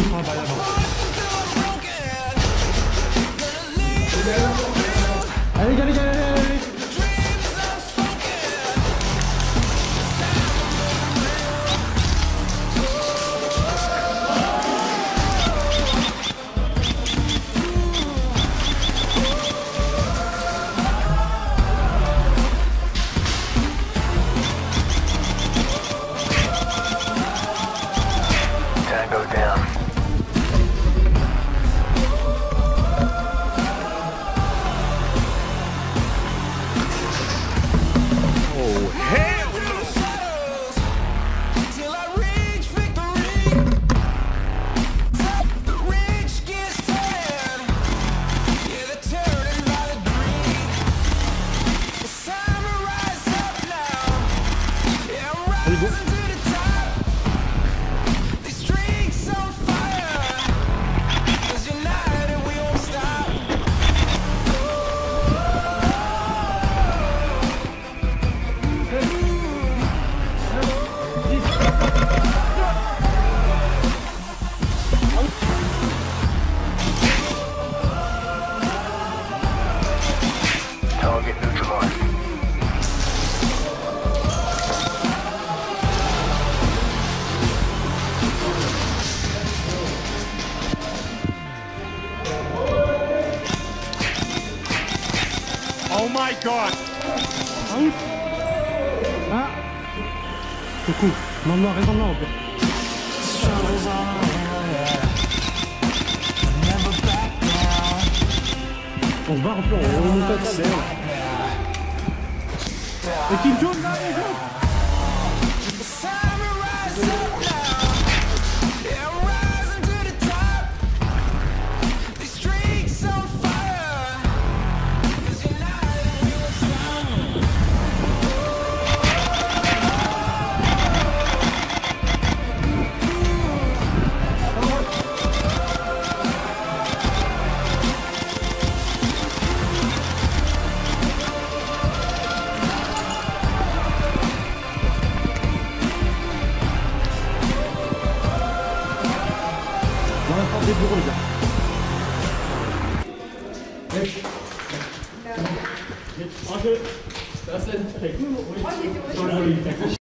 Ah bah là-bas. Allez, allez, allez, allez. Tango down. Oh, hell no! Allez, go. Target neutralized. Oh my god! Ah. Coucou. Non, non, reste là, en fait. On se barre un peu, on monte à ça d'ailleurs. Et Kim Jong là, les gars. Dans la porte des bureaux, les gars.